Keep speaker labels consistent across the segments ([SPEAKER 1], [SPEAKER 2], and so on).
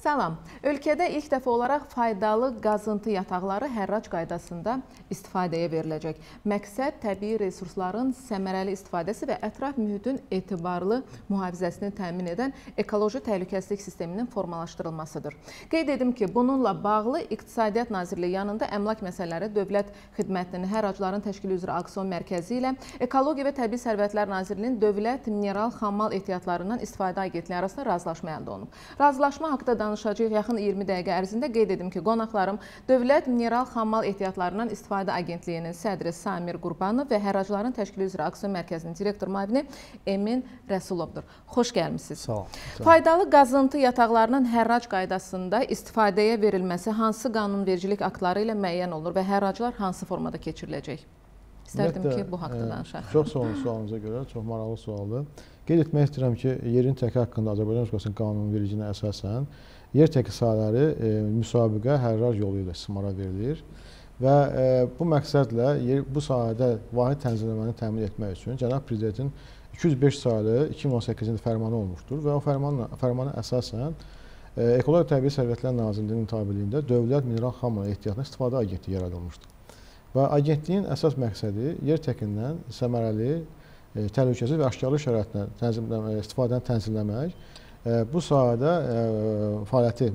[SPEAKER 1] Salam. Ölkədə ilk dəfə olaraq faydalı qazıntı yataqları hərrac qaydasında istifadəyə veriləcək. Məqsəd təbii resursların səmərəli istifadəsi və ətraf mühitin etibarlı mühafizəsini təmin edən ekoloji təhlükəsizlik sisteminin formalaşdırılmasıdır. Qeyd edim ki, bununla bağlı İqtisadiyyat Nazirliyi yanında Əmlak Məsələləri Dövlət Xidmətinin hərracların təşkili üzrə auksion mərkəzi ilə Ekologiya və Təbii Sərvətlər Nazirliyinin Dövlət Mineral Xammal Ehtiyatlarından istifadə agentliyi arasında razılaşma əldə olunub. Razılaşma haqqında danışacağıq yaxın 20 dəqiqə ərzində. Qeyd edim ki, qonaqlarım Dövlət Mineral Xammal Ehtiyatlarından İstifadə Agentliyinin sədri Samir Qurbanov və hərracların təşkili üzrə auksion mərkəzinin direktor müavini Emin Rəsulovdur. Xoş gəlmisiniz.
[SPEAKER 2] Sağ olun.
[SPEAKER 1] Faydalı qazıntı yataqlarının hərrac qaydasında istifadəyə verilməsi hansı qanunvericilik aktları ilə müəyyən olunur və hərraclar hansı formada keçiriləcək? İstərdim ki, bu haqda danışaq.
[SPEAKER 2] Çox sağ olun sualınıza görə, çox maraqlı sualdır. Qeyd etmək istəyirəm ki, yerin təki haqqında Azərbaycan Respublikasının qanunvericiliyinə əsasən yer təki sahələri müsabiqə hərrac yolu ilə istismara verilir və bu məqsədlə bu sahədə vahid tənzimləməni təmin etmək üçün Cənab Prezidentin 205 sayılı 2018-ci ildə fərmanı olmuşdur və o fərmana əsasən Ekologiya Təbii Sərvətlər Nazirliyinin tabeliyində Dövlət Mineral Xammal Ehtiyatına İstifadə Agentliyi yaradılmışdır. Və agentliyin əsas məqsədi yer təkindən səmərəli, təhlükəsiz və aşkarlı şəraitlə istifadəni tənzimləmək, bu sahədə fəaliyyəti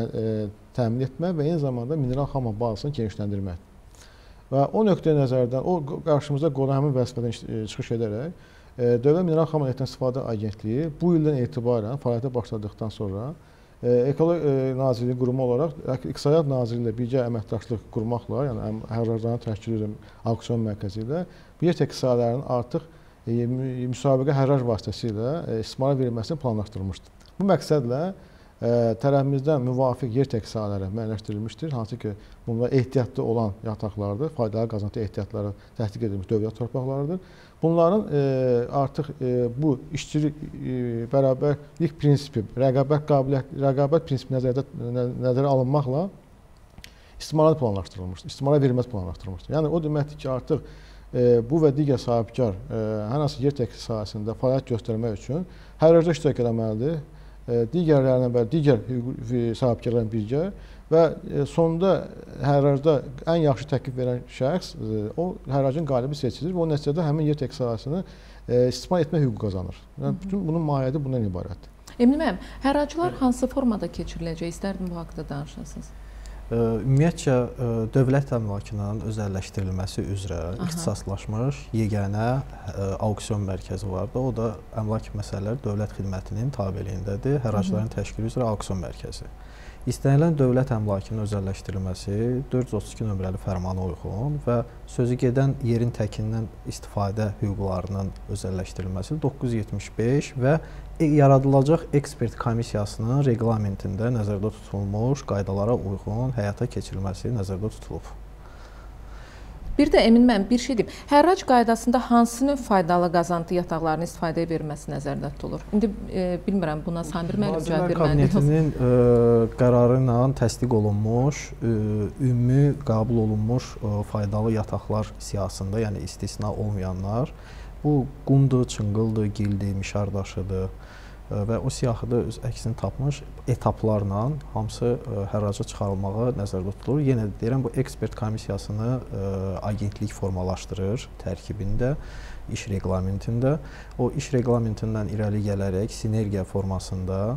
[SPEAKER 2] təmin etmək və eyni zamanda mineral xammal bazasını genişləndirmək. Və o nöqteyi nəzərdən, o qarşımızda qonan həmin vəzifədən çıxış edərək, Dövlət Mineral Xammal Ehtiyatına İstifadə Agentliyi bu ildən etibarən fəaliyyətə başladıqdan sonra Ekologiya Nazirliyi qurumu olaraq İqtisadiyyat Nazirliyi ilə birgə əməkdaşlıq qurmaqla, yəni hərracların təşkili üzrə auksion mərkəzi ilə bu yer təki sahələrinin artıq müsabiqə hərrac vasitəsilə istismara verilməsini planlaşdırılmışdır. Bu məqsədlə tərəfimizdən müvafiq yer təki sahələri müəyyənləşdirilmişdir, hansı ki, bunlar ehtiyatlı olan yataqlardır, faydalı qazıntı ehtiyatları tətbiq edilmiş dövlət torpaqlarıdır. Bunların artıq bu işçilik bərabərlik prinsipi, rəqabət prinsipi nəzərə alınmaqla istismara planlaşdırılmışdır, istismara verilməsi planlaşdırılmışdır. Yəni o deməkdir ki, artıq bu və digər sahibkar hər hansı yer təki sahəsində fəaliyyət göstərmək üçün hərracda iştirak etməlidir, digərlərinə və digər sahibkarlarla birgə və sonunda hərracda ən yaxşı təklif verən şəxs o hərracın qalibi seçilir və o nəticədə həmin yer təki sahəsini istismar etmə hüququ qazanır. Yəni bütün bunun mahiyyəti bundan ibarətdir.
[SPEAKER 1] Emin müəllim, hərraclar hansı formada keçiriləcək? İstərdim bu haqda danışasınız.
[SPEAKER 3] Ümumiyyətcə, dövlət əmlakının özəlləşdirilməsi üzrə ixtisaslaşmış yeganə auksion mərkəzi vardı. O da Əmlak Məsələləri Dövlət Xidmətinin tabeliyindədir, hərracların təşkili üzrə auksion mərkəzi. İstənilən dövlət əmlakının özəlləşdirilməsi 432 nömrəli fərmana uyğun və sözü gedən yerin təkindən istifadə hüquqlarının özəlləşdirilməsi 975 və yaradılacaq ekspert komissiyasının reqlamentində nəzərdə tutulmuş qaydalara uyğun həyata keçirilməsi nəzərdə tutulub.
[SPEAKER 1] Bir də Emin müəllim, bir şey deyim. Hərrac qaydasında hansı növ faydalı qazıntı yataqlarının istifadəyə verilməsi nəzərdə tutulur? İndi bilmirəm, buna Samir müəllim cavab verməlidir.
[SPEAKER 3] Nazirlər Kabinetinin qərarı ilə təsdiq olunmuş, ümumi qəbul olunmuş faydalı yataqlar siyahısında, yəni istisna olmayanlar, bu qumdur, çınqıldır, gildir, mişardaşıdır və o siyahıda öz əksini tapmış etaplarla hamısı hərraca çıxarılmağa nəzərdə tutulur. Yenə də deyirəm, bu ekspert komissiyasını agentlik formalaşdırır tərkibində, iş reqlamentində. O iş reglamentindən irəli gələrək sinergiya formasında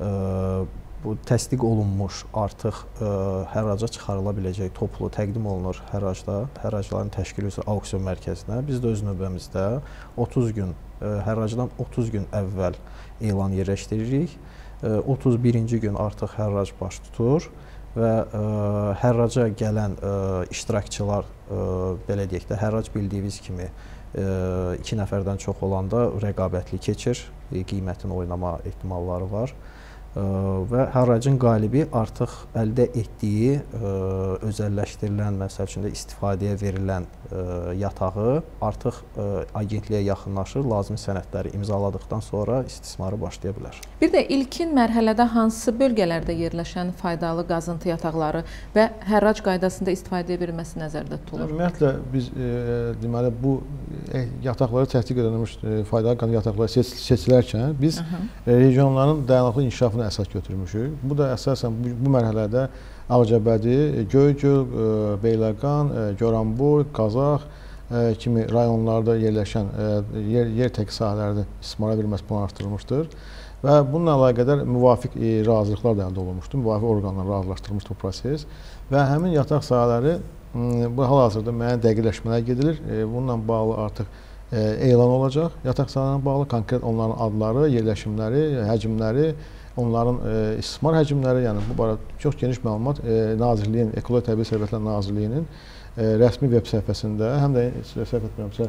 [SPEAKER 3] bu təsdiq olunmuş artıq hərraca çıxarıla biləcək toplu təqdim olunur hərracların təşkili üzrə auksion mərkəzinə. Biz də öz növbəmizdə 30 gün, hərracdan 30 gün əvvəl elan yerləşdiririk. 31-ci gün artıq hərrac baş tutur və hərraca gələn iştirakçılar, belə deyək də, hərrac bildiyiniz kimi 2 nəfərdən çox olanda rəqabətli keçir, qiymətin oynama ehtimalları var. Və hərracın qalibi artıq əldə etdiyi özəlləşdirilən, məsəl üçün də istifadəyə verilən yatağı artıq agentliyə yaxınlaşır, lazımi sənədləri imzaladıqdan sonra istismarı başlaya bilər.
[SPEAKER 1] Bir də ilkin mərhələdə hansı bölgələrdə yerləşən faydalı qazıntı yataqları və hərrac qaydasında istifadəyə verilməsi nəzərdə tutulur?
[SPEAKER 2] Ümumiyyətlə, biz deməli, bu yataqları təsdiq edilmiş faydalı qazıntı yataqları seçilərkən biz regionların dayanıqlı inkişafına hesabına əsas götürmüşük. Bu da əsasən bu mərhələdə Ağcabədi, Göygöl, Beyləqan, Goranboy, Qazax kimi rayonlarda yerləşən yer təki sahələrdə istismara verilməsi planlaşdırılmışdır. Və bununla əlaqədar müvafiq razılıqlar da əldə olunmuşdur. Müvafiq orqanlar razılaşdırılmışdır bu proses və həmin yataq sahələri bu hal-hazırda müəyyən dəqiqləşmələr gedilir. Bununla bağlı artıq elan olacaq. Yataq sahələrlə bağlı konkret onların adları, yerləşimləri, həcmləri, onların istismar həcmləri, yəni bu barədə çox geniş məlumat Nazirliyin, Ekologiya Təbii Sərvətlər Nazirliyinin rəsmi veb səhifəsində, həm də səhv etmirəmsə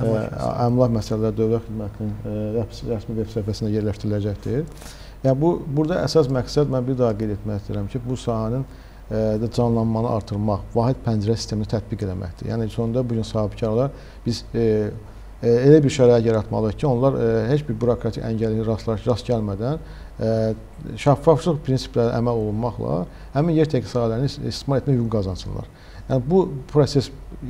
[SPEAKER 2] Əmlak Məsələləri Dövlət Xidmətinin rəsmi veb səhifəsində yerləşdiriləcəkdir. Yəni burada əsas məqsəd mən bir daha qeyd etmək istəyirəm ki, bu sahənin canlanmanı artırmaq, vahid pəncərə sistemini tətbiq etməkdir. Yəni sonunda bu gün sahibkarlar biz elə bir şərait yaratmalıyıq ki, onlar heç bir bürokratik əngəli rast gəlmədən şəffaflıq prinsipləri əməl olunmaqla həmin yer təki sahələrini istismar etmə hüququ qazansınlar. Yəni bu proses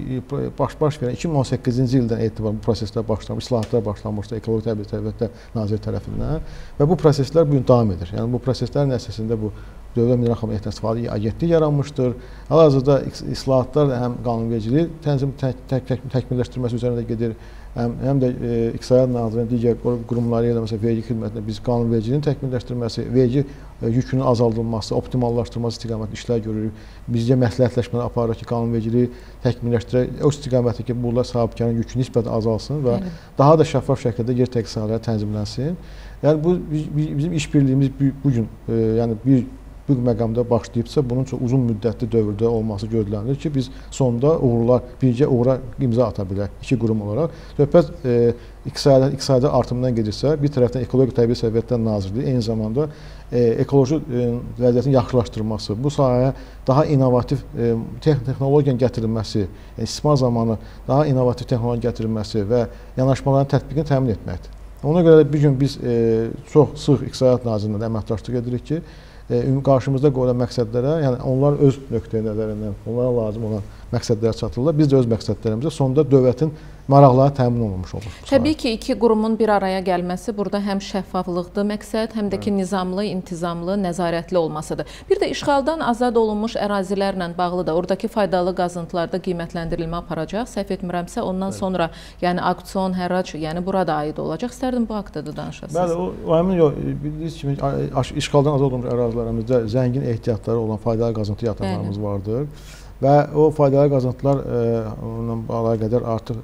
[SPEAKER 2] baş verən 2018-ci ildən etibarən bu proseslər başlanmış, islahatlar başlanmışdı Ekologiya Təbii Sərvətlər Naziri tərəfindən və bu proseslər bu gün davam edir. Yəni bu proseslərin əsasında bu Dövlət Mineral Xam Ehtiyat İstifadə Agentliyi yaranmışdır. Hal-hazırda islahatlar həm qanunvericiliyi təkmilləşdirməsi üzərində gedir, həm də İqtisadiyyat Nazirliyinin digər qurumları ilə məsələn vergi xidmətində biz qanunvericiliyin təkmilləşdirməsi, vergi yükünün azaldılması, optimallaşdırılması istiqamətində işlər görürük. Bizcə məsləhətləşmələr aparırıq ki, qanunvericiliyi təkmilləşdirək, o istiqamətdə ki, bunlar sahibkarın yükü nisbətən azalsın və daha da şəffaf şəkildə yer təki sahələri tənzimlənsin. Yəni bu bizim işbirliyimiz bu gün yəni bu məqamda başlayıbsa, bunun çox uzun müddətli dövrdə olması gözlənilir ki, biz sonda birgə uğura imza ata bilək iki qurum olaraq. Söhbət iqtisadi artımdan gedirsə, bir tərəfdən Ekologiya Təbii Sərvətlər Nazirliyi, eyni zamanda ekoloji vəziyyətin yaxşılaşdırılması, bu sahəyə daha innovativ texnologiyanın gətirilməsi, istismar zamanı daha innovativ texnologiyanın gətirilməsi və yanaşmaların tətbiqini təmin etməkdir. Ona görə də bir gün biz çox sıx İqtisadiyyat Nazirliyində əməkdaşlıq edirik ki, qarşımızda qoyulan məqsədlərə, yəni onlar öz nöqteyi nəzərindən, onlara lazım olan məqsədlərə çatırlar. Biz də öz məqsədlərimizə sonunda dövlətin maraqları təmin olunmuş olur.
[SPEAKER 1] Təbii ki, iki qurumun bir araya gəlməsi burada həm şəffaflıqdır məqsəd, həm də ki, nizamlı, intizamlı, nəzarətli olmasıdır. Bir də işğaldan azad olunmuş ərazilərlə bağlı da oradakı faydalı qazıntılarda qiymətləndirilmə aparacaq. Səhv etmirəmsə, ondan sonra yəni auksion, hərrac, yəni burada aid olacaq. İstərdim bu haqqda da danışasınız.
[SPEAKER 2] Bəli, o həmin bildiyiniz kimi işğaldan azad olunmuş ərazilərimizdə zəngin ehtiyatları olan faydalı qazıntı yataqlarımız vardır. Və o faydalı qazıntılar ilə əlaqədar artıq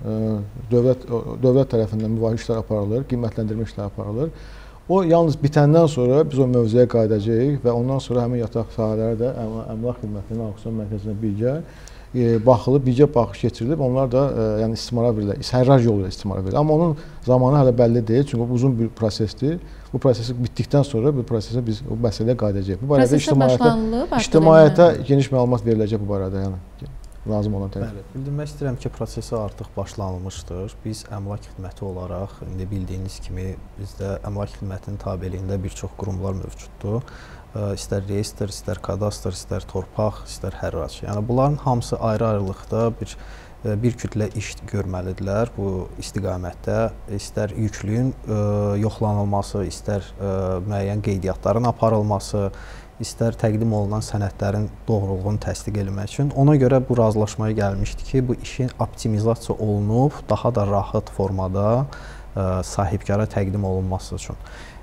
[SPEAKER 2] dövlət tərəfindən müvafiq işlər aparılır, qiymətləndirmə işləri aparılır. O yalnız bitəndən sonra biz o mövzuya qayıdacağıq və ondan sonra həmin yataq sahələri də Əmlak Xidmətinin auksion mərkəzinə birgə baxılıb, birgə baxış keçirilib, onlar da yəni istismara verilir, hərrac yolu ilə istismara verilir. Amma onun zamanı hələ bəlli deyil, çünki bu uzun bir prosesdir. Bu prosesi bitdikdən sonra bu prosesə biz bu məsələyə qayıdacağıq. Bu barədə ictimaiyyətə geniş məlumat veriləcək bu barədə, yəni lazım olan tərəf.
[SPEAKER 3] Bildirmək istəyirəm ki, prosesi artıq başlanılmışdır. Biz əmlak xidməti olaraq, indi bildiyiniz kimi bizdə əmlak xidmətinin tabeliyində bir çox qurumlar mövcuddur. İstər reyestr, istər kadastr, istər torpaq, istər hərrac. Yəni bunların hamısı ayrı-ayrılıqda bir kütlə iş görməlidirlər bu istiqamətdə. İstər yüklüyün yoxlanılması, istər müəyyən qeydiyyatların aparılması, istər təqdim olunan sənədlərin doğruluğunu təsdiq etmək üçün. Ona görə bu razılaşmaya gəlmişdi ki, bu işin optimizasiya olunub, daha da rahat formada sahibkara təqdim olunması üçün.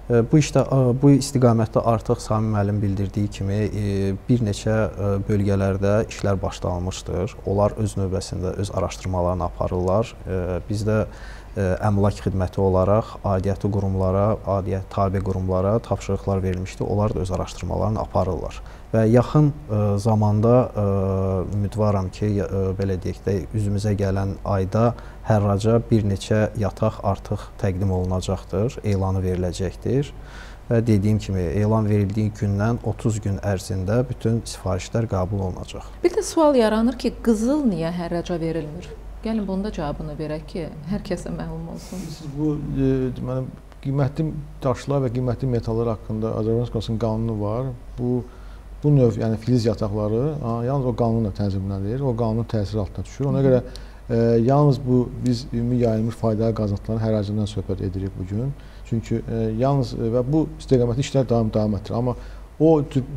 [SPEAKER 3] Bu istiqamətdə artıq Sami müəllim bildirdiyi kimi bir neçə bölgələrdə işlər başlanmışdır. Onlar öz növbəsində öz araşdırmalarını aparırlar. Biz də əmlak xidməti olaraq aidiyyatı qurumlara, aidiyyat tabe qurumlara tapşırıqlar verilmişdi. Onlar da öz araşdırmalarını aparırlar. Və yaxın zamanda ümidvaram ki, belə deyək də, üzümüzə gələn ayda hərraca bir neçə yataq artıq təqdim olunacaqdır, elanı veriləcəkdir. Və dediyim kimi, elan verildiyi gündən 30 gün ərzində bütün sifarişlər qəbul olunacaq.
[SPEAKER 1] Bir də sual yaranır ki, qızıl niyə hərraca verilmir? Gəlin bunun da cavabını verək ki, hər kəsə məlum olsun.
[SPEAKER 2] Bu qiymətli daşlar və qiymətli metallar haqqında Azərbaycan Respublikasının qanunu var. Bu növ, yəni filiz yataqları yalnız o qanunla tənzimlənir, o qanunun təsiri altına düşür. Ona görə yalnız biz ümumi yayılmış faydalı qazıntıların hərracından söhbət edirik bugün. Çünki yalnız və bu istiqamətli işlər davam etdirir. Amma o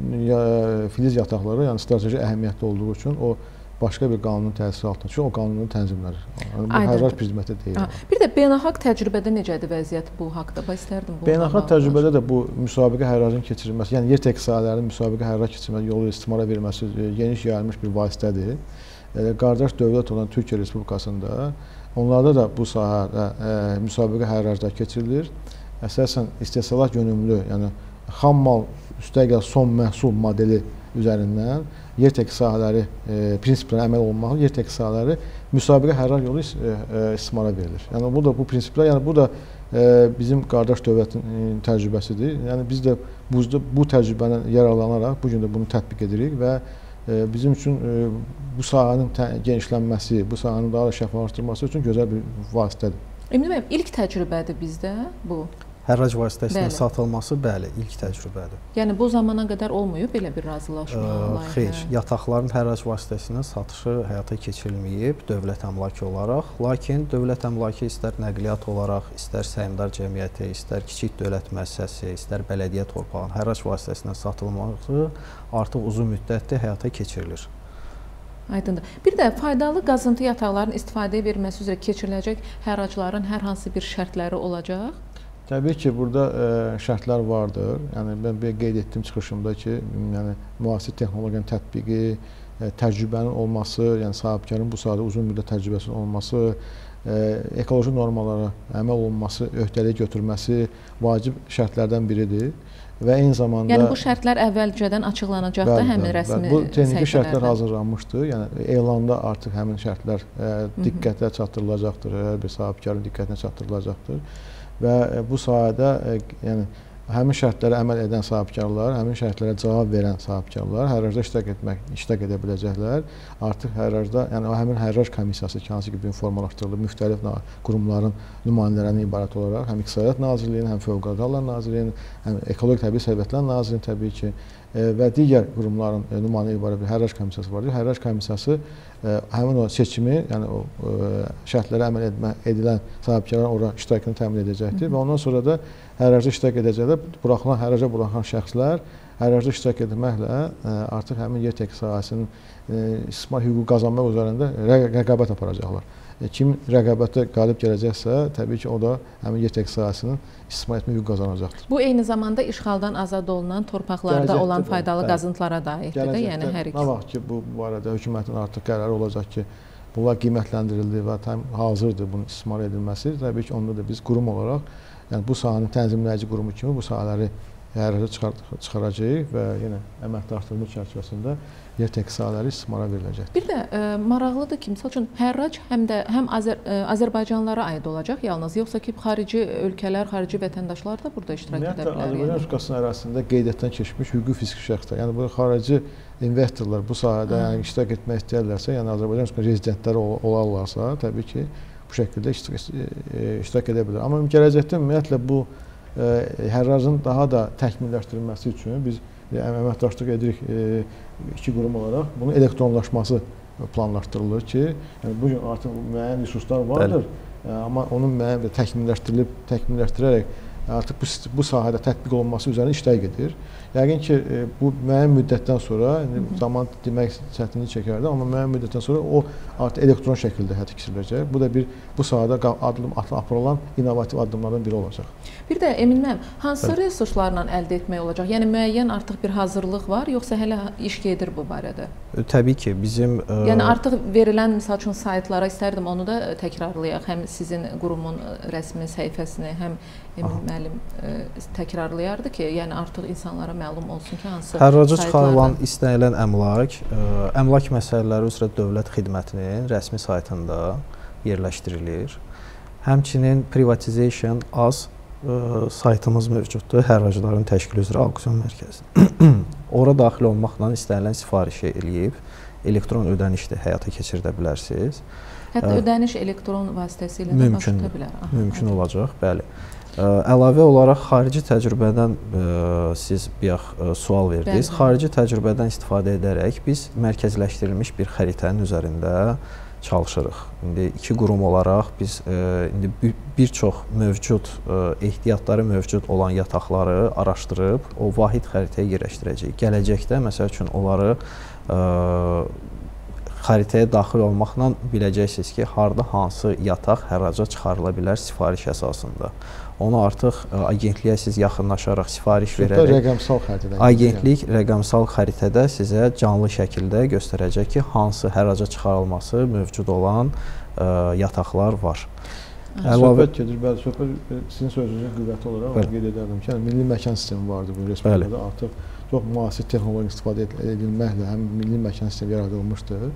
[SPEAKER 2] filiz yataqları, yəni strateji əhəmiyyətli olduğu üçün o başqa bir qanunun təsiri altında. Çünki o qanunun tənzimləri. Yəni, bu hərrac prizmətə deyil.
[SPEAKER 1] Bir də beynəlxalq təcrübədə necədir vəziyyət bu haqda? İstərdim bu.
[SPEAKER 2] Beynəlxalq təcrübədə də bu müsabiqə hərracın keçirilməsi, yəni yer texnik sahələrinin müsabiqə hərrac keçirilməsi yolu istismara verilməsi geniş yayılmış bir vasitədir. Qardaş dövlət olan Türkiyə Respublikasında onlarda da bu sahədə müsabiqə hərraclar keçirilir. Əsasən istehsalat yönümlü, yəni xam mal üstəgəl son məhsul modeli üzərindən yer texnik sahələri prinsiplərə əməl olunmalı, yer texnik sahələri müsabiqə hərrac yolu istismara verilir. Yəni bu prinsiplər, yəni bu da bizim qardaş dövlətin təcrübəsidir. Yəni biz də bu təcrübədən yararlanaraq bu gün də bunu tətbiq edirik və bizim üçün bu sahənin genişlənməsi, bu sahənin daha da şəffaflaşdırılması üçün gözəl bir vasitədir.
[SPEAKER 1] Emin müəllim, ilk təcrübədir bizdə bu.
[SPEAKER 3] Hərrac vasitəsinin satılması, bəli, ilk təcrübədir.
[SPEAKER 1] Yəni bu zamana qədər olmayıb belə bir razılaşma?
[SPEAKER 3] Xeyr, yataqların hərrac vasitəsinin satışı həyata keçirilməyib dövlət əmlakı olaraq. Lakin dövlət əmlakı istər nəqliyyat olaraq, istər səhmdar cəmiyyəti, istər kiçik dövlət müəssisəsi, istər bələdiyyə torpağının hərrac vasitəsindən satılması artıq uzun müddətdir həyata keçirilir.
[SPEAKER 1] Aydındır. Bir də faydalı qazıntı yataqlarının istifadəyə verilməsi üzrə keçiriləcək hərracların hər hansı bir şərtləri olacaq?
[SPEAKER 2] Təbii ki, burada şərtlər vardır. Yəni mən qeyd etdim çıxışımda ki, yəni müasir texnologiyanın tətbiqi, təcrübənin olması, yəni sahibkarın bu sahədə uzun müddət təcrübəsinin olması, ekoloji normalara əməl olunması, öhdəliyə götürməsi vacib şərtlərdən biridir. Və eyni zamanda
[SPEAKER 1] yəni bu şərtlər əvvəlcədən açıqlanacaq da həmin rəsmi
[SPEAKER 2] bu texniki şərtlər hazırlanmışdır. Yəni elanda artıq həmin şərtlər diqqətə çatdırılacaqdır, hər bir sahibkarın diqqətinə çatdırılacaqdır. Və bu sahədə yəni həmin şərtlərə əməl edən sahibkarlar, həmin şərtlərə cavab verən sahibkarlar hərracda iştirak edə biləcəklər. Artıq hərracda, yəni həmin hərrac komissiyası ki, hansı ki bir formalaşdırılıb, müxtəlif qurumların nümayəndələrindən ibarət olaraq, həm İqtisadiyyat Nazirliyinin, həm Fövqəladə Hallar Nazirliyinin, həm Ekoloji Təbii Sərvətlər Nazirliyinin təbii ki və digər qurumların nümayəndə ibarət bir hərrac komissiyası vardır. Hərrac komissiyası həmin o seçimi, yəni o şərtlərə əməl edilən sahibkarların ora iştirakını təmin edəcəkdir və ondan sonra da hərracda iştirak edəcəklər. Hərraca buraxılan şəxslər hərracda iştirak etməklə artıq həmin yer texnik sahəsinin istismar hüququ qazanmaq üzərində rəqabət aparacaqlar. Kim rəqabətdə qalib gələcəksə, təbii ki, o da həmin yer texnik sahəsinin istismar etmə hüququ qazanacaqdır.
[SPEAKER 1] Bu eyni zamanda işğaldan azad olunan torpaqlarda olan faydalı qazıntılara da aiddir də, yəni hər ikisi.
[SPEAKER 2] Nə vaxt ki, bu barədə hökumətin artıq qərarı olacaq ki, bunlar qiymətləndirildi və tam hazırdır bunun istismar edilməsi. Təbii ki, onda da biz qurum olaraq, yəni bu sahənin tənzimləyici qurumu kimi bu sahələri hərraca çıxaracağıq və yenə əməkdaşlığımız çərçivəsində yer texnik sahələri istismara veriləcəkdir.
[SPEAKER 1] Bir də maraqlıdır ki, misal üçün hərrac həm Azərbaycanlılara aid olacaq yalnız, yoxsa ki, xarici ölkələr, xarici vətəndaşlar da burada iştirak edə bilər?
[SPEAKER 2] Azərbaycan Respublikasının ərazisində qeydiyyatdan keçmiş hüquqi fiziki şəxslər, yəni bu xarici investorlar bu sahədə iştirak etmək istəyirlərsə, yəni Azərbaycan Respublikasının rezidentləri olarlarsa, təbii ki, bu şəkildə iştirak edə bilər. Amma gələcəkdə ümumiyyətlə bu hərracın daha da təkmilləşdirilməsi üçün biz əməkdaşlıq edirik iki qurum olaraq. Bunun elektronlaşması planlaşdırılır ki, yəni bu gün artıq müəyyən resurslar vardır, amma onun müəyyən bir təkmilləşdirərək artıq bu sahədə tətbiq olunması üzərində işlər gedir. Yəqin ki, bu müəyyən müddətdən sonra, zaman demək çətinlik çəkərdi, amma müəyyən müddətdən sonra o artıq elektron şəkildə həyata keçiriləcək. Bu da bu sahədə aparılan innovativ addımlardan biri olacaq.
[SPEAKER 1] Bir də Emin müəllim, hansı resurslarla əldə etmək olacaq? Yəni müəyyən artıq bir hazırlıq var, yoxsa hələ iş gedir bu barədə?
[SPEAKER 3] Təbii ki, bizim
[SPEAKER 1] yəni artıq verilən misal üçün saytlara istərdim onu da təkrarlayaq. Həm sizin qurumun rəsmi səhifəsini, həm Emin müəllim təkrarlayardı ki, yəni artıq insanlara məlum olsun ki, hansı
[SPEAKER 3] hərraca çıxarılan istənilən əmlak məsələləri üzrə Dövlət Xidmətinin rəsmi saytında yerləşdirilir. Həmçinin Privatization Az saytımız mövcuddur, hərracların təşkili üzrə auksion mərkəzi. Ora daxil olmaqla istənilən sifarişi eləyib, elektron ödənişdə həyata keçirdə bilərsiniz.
[SPEAKER 1] Hətta ödəniş elektron vasitəsilə də baş tuta bilər.
[SPEAKER 3] Mümkün olacaq, bəli. Əlavə olaraq xarici təcrübədən siz sual verdiniz. Xarici təcrübədən istifadə edərək biz mərkəzləşdirilmiş bir xəritənin üzərində çalışırıq. İndi iki qurum olaraq biz indi bir çox mövcud ehtiyatları mövcud olan yataqları araşdırıb o vahid xəritəyə yerləşdirəcəyik. Gələcəkdə məsəl üçün onları xəritəyə daxil olmaqla biləcəksiniz ki, harda hansı yataq hərraca çıxarıla bilər sifariş əsasında. Onu artıq agentliyə siz yaxınlaşaraq sifariş verərək
[SPEAKER 2] rəqəmsal xəritədə
[SPEAKER 3] agentlik rəqəmsal xəritədə sizə canlı şəkildə göstərəcək ki, hansı hərraca çıxarılması mövcud olan yataqlar var.
[SPEAKER 2] Söhbət gedir, bəli, söhbət sizin sözünüzün qüvvəti olaraq qeyd edərdim ki, milli məkan sistemi vardır bu respublikada, artıq çox müasir texnoloji istifadə edilməklə həm milli məkan sistemi yaradılmışdır.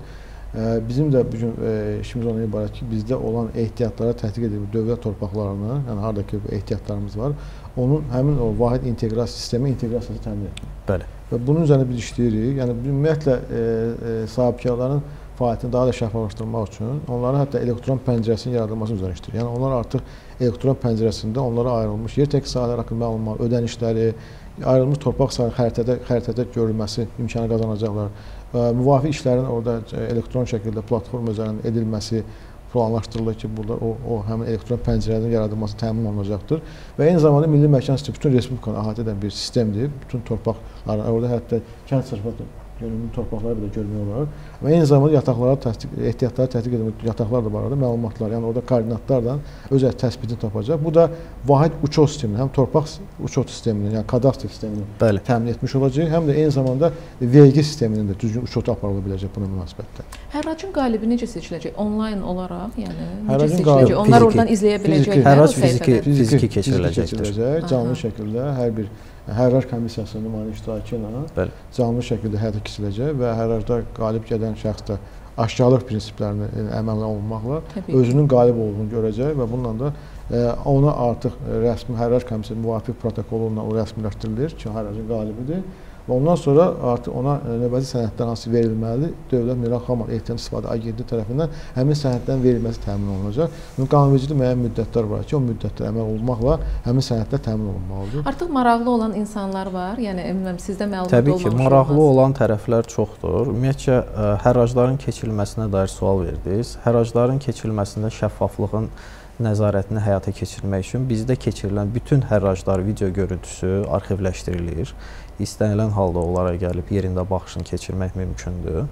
[SPEAKER 2] Bizim də bugün işimiz ondan ibarət ki, bizdə olan ehtiyatlara tətbiq edilir dövlət torpaqlarına, yəni haradakı ehtiyatlarımız var, onun həmin o vahid inteqrasiya sistemi inteqrasiyası təmin edilir.
[SPEAKER 3] Bəli.
[SPEAKER 2] Və bunun üzərində biz işləyirik. Yəni ümumiyyətlə sahibkarların fəaliyyətini daha da şəffaflaşdırmaq üçün onların hətta elektron pəncərəsinin yaradılması üzrə işləyir. Yəni onlar artıq elektron pəncərəsində onlara ayrılmış yer təki sahələr haqqında məlumat, ödənişləri, ayrılmış torpaq sahələri xəritədə görülməsi imkanı qazanacaqlar. Müvafiq işlərin orada elektron şəkildə platform üzərində edilməsi planlaşdırılır ki, burada o həmin elektron pəncərələrin yaradılması təmin olunacaqdır. Və eyni zamanda milli məkan sistemi bütün respublikanı əhatə edən bir sistemdir. Bütün torpaqların, orada hətta kənd sərfəti yönümlü torpaqları da görmək olar. Və eyni zamanda yataqlara ehtiyatları tətbiq edilmiş yataqlar da var orada, məlumatlar, yəni orada koordinatlarla öz təspitini tapacaq. Bu da vahid uçot sistemini, həm torpaq uçot sistemini, yəni kadastr sistemini təmin etmiş olacaq, həm də eyni zamanda vergi sisteminin də düzgün uçotu aparıla biləcək buna münasibətdə.
[SPEAKER 1] Hərracın qalibi necə seçiləcək? Onlayn olaraq, yəni necə
[SPEAKER 2] Hərracın
[SPEAKER 1] seçiləcək? Onlar oradan izləyə biləcəklər.
[SPEAKER 3] Hərrac fiziki keçiriləcəkdir.
[SPEAKER 2] Canlı şəkildə hər bir hərrac komissiyasının nümayəndə iştirakı ilə canlı şəkildə həyata keçiriləcək və hərracda qalib gələn şəxs də aşkarlıq prinsiplərini əməl olunmaqla özünün qalib olduğunu görəcək və bununla da ona artıq rəsmi hərrac komissiyasının müvafiq protokolundan o rəsmiləşdirilir ki, hərracın qalibidir. Və ondan sonra artıq ona növbəti sənədlər hansı verilməlidir, Dövlət Mineral Xam Ehtiyat İstifadə Agentliyi tərəfindən həmin sənədlərin verilməsi təmin olunacaq. Qanunvericilikdə müəyyən müddətlər var ki, o müddətlər əməl olunmaqla həmin sənədlər təmin olunmalıdır.
[SPEAKER 1] Artıq maraqlı olan insanlar var, yəni sizdə məlumat olmamış olmaz.
[SPEAKER 3] Təbii ki, maraqlı olan tərəflər çoxdur. Ümumiyyətcə, hərracların keçirilməsinə dair sual verdiniz. Hərracların keçirilməsində şəffaflığın nəzarətini həyata keçirmək üçün bizdə keçirilən bütün hərraclar video görüntüsü arxivləşdirilir. İstənilən halda onlara gəlib yerində baxışını keçirmək mümkündür.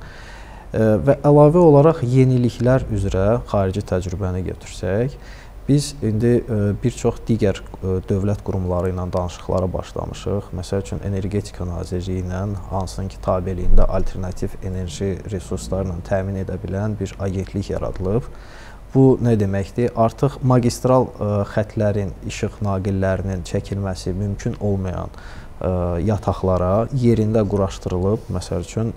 [SPEAKER 3] Və əlavə olaraq yeniliklər üzrə xarici təcrübəni götürsək, biz indi bir çox digər dövlət qurumları ilə danışıqlara başlamışıq. Məsəl üçün, Energetika Nazirliyi ilə hansının ki, tabeliyində alternativ enerji resurslarla təmin edə bilən bir agentlik yaradılıb. Bu nə deməkdir? Artıq magistral xətlərin, işıq naqillərinin çəkilməsi mümkün olmayan yataqlara yerində quraşdırılıb, məsəl üçün,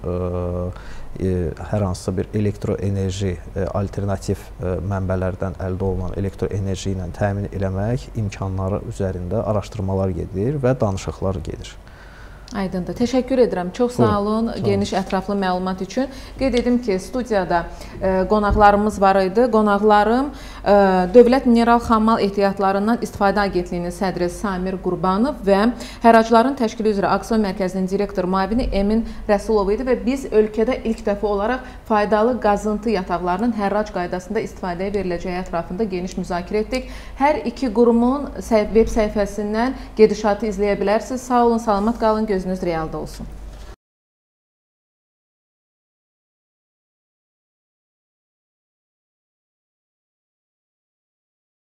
[SPEAKER 3] hər hansısa bir elektroenerji alternativ mənbələrdən əldə olunan elektroenerji ilə təmin eləmək imkanları üzərində araşdırmalar gedir və danışıqlar gedir.
[SPEAKER 1] Aydındır. Təşəkkür edirəm. Çox sağ olun geniş ətraflı məlumat üçün. Qeyd edim ki, studiyada qonaqlarımız var idi. Qonaqlarım Dövlət Mineral Xammal Ehtiyatlarından İstifadə Agentliyinin sədri Samir Qurbanov və Hərracların Təşkili üzrə Aksiyon Mərkəzinin direktor müavini Emin Rəsulov idi və biz ölkədə ilk dəfə olaraq faydalı qazıntı yataqlarının hərrac qaydasında istifadəyə veriləcəyi ətrafında geniş müzakirə etdik. Hər iki qurumun veb səhifəsindən gedişatı izləyə bilərsiniz. Sağ olun, salamat qalın, gözünüz realda olsun.